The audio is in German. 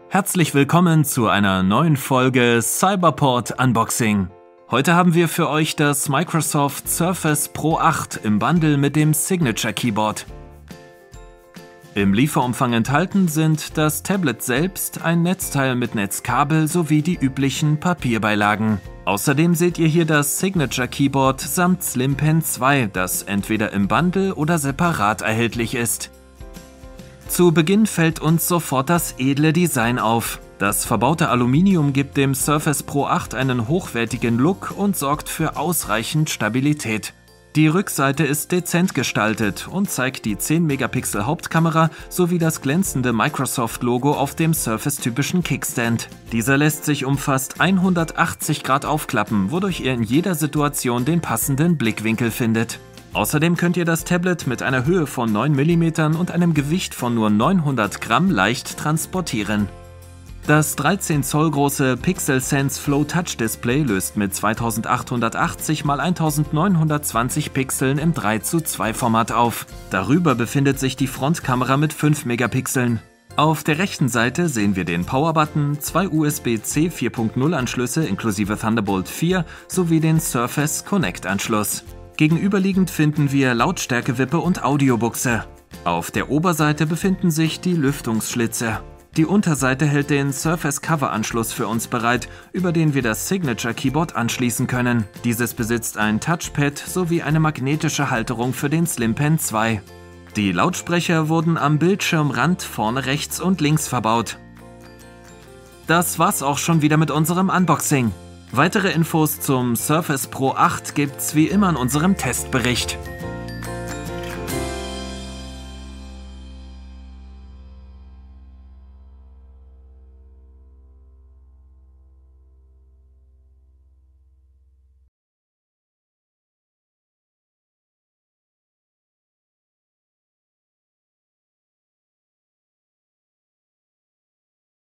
Herzlich willkommen zu einer neuen Folge Cyberport Unboxing. Heute haben wir für euch das Microsoft Surface Pro 8 im Bundle mit dem Signature Keyboard. Im Lieferumfang enthalten sind das Tablet selbst, ein Netzteil mit Netzkabel sowie die üblichen Papierbeilagen. Außerdem seht ihr hier das Signature Keyboard samt Slim Pen 2, das entweder im Bundle oder separat erhältlich ist. Zu Beginn fällt uns sofort das edle Design auf. Das verbaute Aluminium gibt dem Surface Pro 8 einen hochwertigen Look und sorgt für ausreichend Stabilität. Die Rückseite ist dezent gestaltet und zeigt die 10-Megapixel Hauptkamera sowie das glänzende Microsoft-Logo auf dem Surface-typischen Kickstand. Dieser lässt sich um fast 180 Grad aufklappen, wodurch ihr in jeder Situation den passenden Blickwinkel findet. Außerdem könnt ihr das Tablet mit einer Höhe von 9 mm und einem Gewicht von nur 900 Gramm leicht transportieren. Das 13 Zoll große Pixel Sense Flow Touch Display löst mit 2880 x 1920 Pixeln im 3:2 Format auf. Darüber befindet sich die Frontkamera mit 5 Megapixeln. Auf der rechten Seite sehen wir den Power-Button, 2 USB-C 4.0 Anschlüsse inklusive Thunderbolt 4 sowie den Surface Connect-Anschluss. Gegenüberliegend finden wir Lautstärkewippe und Audiobuchse. Auf der Oberseite befinden sich die Lüftungsschlitze. Die Unterseite hält den Surface Cover Anschluss für uns bereit, über den wir das Signature Keyboard anschließen können. Dieses besitzt ein Touchpad sowie eine magnetische Halterung für den Slim Pen 2. Die Lautsprecher wurden am Bildschirmrand vorne rechts und links verbaut. Das war's auch schon wieder mit unserem Unboxing. Weitere Infos zum Surface Pro 8 gibt's wie immer in unserem Testbericht.